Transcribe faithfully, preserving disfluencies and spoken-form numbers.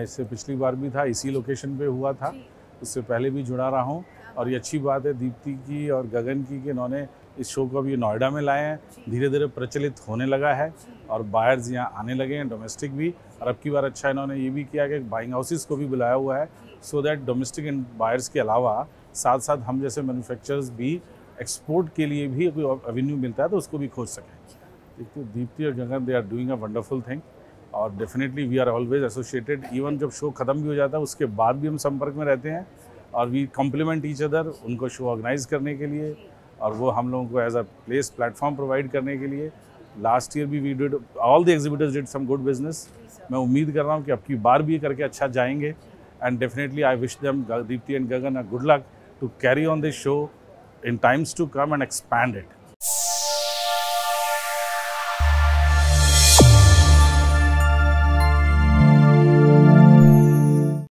इससे पिछली बार भी था, इसी लोकेशन पे हुआ था, उससे पहले भी जुड़ा रहा हूँ। और ये अच्छी बात है दीप्ति की और गगन की कि इन्होंने इस शो को अभी नोएडा में लाए हैं, धीरे धीरे प्रचलित होने लगा है और बायर्स यहाँ आने लगे हैं, डोमेस्टिक भी। और अब की बार अच्छा इन्होंने ये भी किया कि बाइंग हाउसेस को भी बुलाया हुआ है, so that domestic and buyers के अलावा साथ साथ हम जैसे मैन्युफैक्चरर्स भी एक्सपोर्ट के लिए भी कोई एवेन्यू मिलता है तो उसको भी खोज सकें। तो दीप्ति और Gagan they are doing a wonderful thing और definitely we are always associated. Even जब शो ख़त्म भी हो जाता है उसके बाद भी हम संपर्क में रहते हैं और वी कॉम्प्लीमेंट ईच अदर, उनको शो ऑर्गेनाइज करने के लिए और वो हम लोगों को as a place platform provide करने के लिए। लास्ट ईयर भी we did, all the exhibitors did some good business. मैं उम्मीद कर रहा हूँ कि अब की बार भी करके अच्छा जाएंगे and definitely I wish them, Deepti and Gagan, a good luck to carry on this show in times to come and expand it.